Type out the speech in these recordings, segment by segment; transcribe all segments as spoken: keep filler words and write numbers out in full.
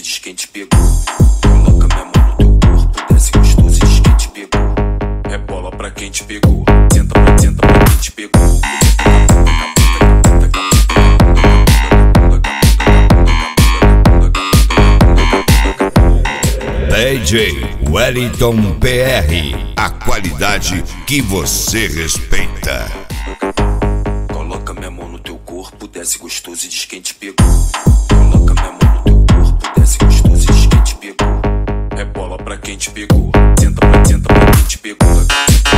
diz quem te pegou. Coloca minha mão no teu corpo, desce gostoso e diz quem te pegou. É bola pra quem te pegou, senta pra, senta pra quem te pegou. D J Welligton P R, a qualidade que você respeita. Coloca minha mão no teu corpo, desce gostoso e diz quem te pegou. Coloca minha mão no teu corpo, desce gostoso e diz quem te pegou. É bola pra quem te pegou, senta pra, senta pra quem te pegou.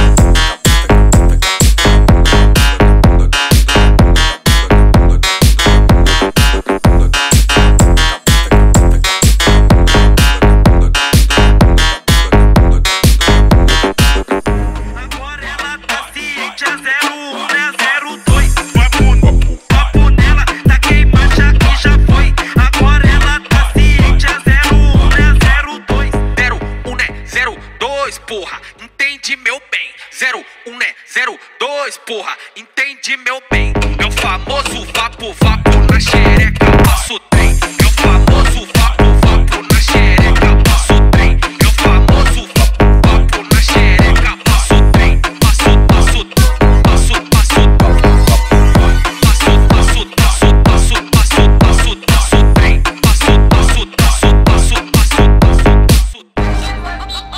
Porra, entende meu bem. Zero um né, zero dois, porra, entende meu bem. É o famoso vapo, vapo na xereca, passo o trem. É o famoso vapo, vapo na xereca, passo o trem. É o famoso vapo, vapo na xereca, passo o trem. Passo, passo, passo, passo, passo, passo, passo, passo, passo, passo, passo o trem. Passo, passo, passo, passo, passo, passo, passo.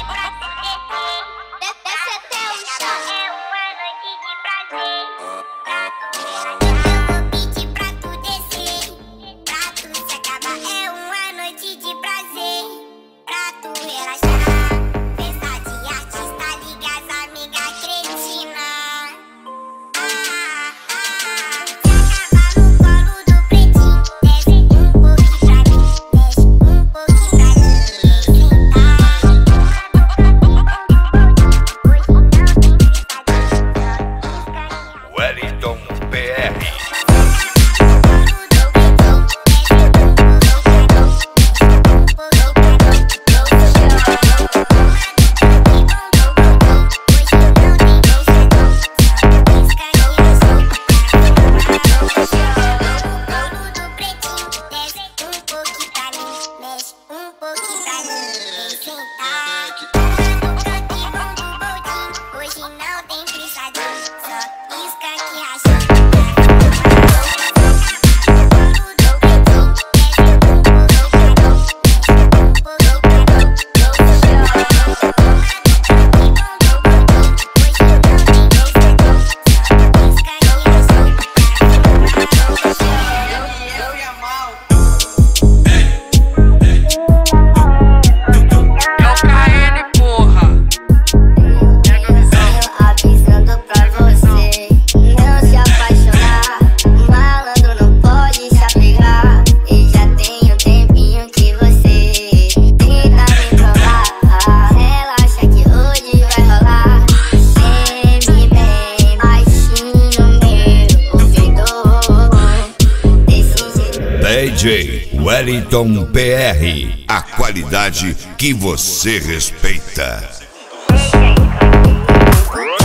D J Welligton P R, a qualidade que você respeita.